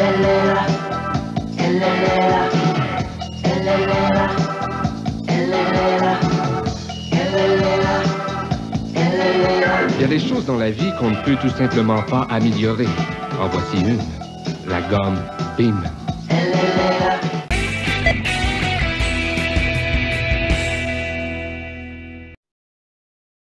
Il y a des choses dans la vie qu'on ne peut tout simplement pas améliorer. En voici une. La gomme Bim.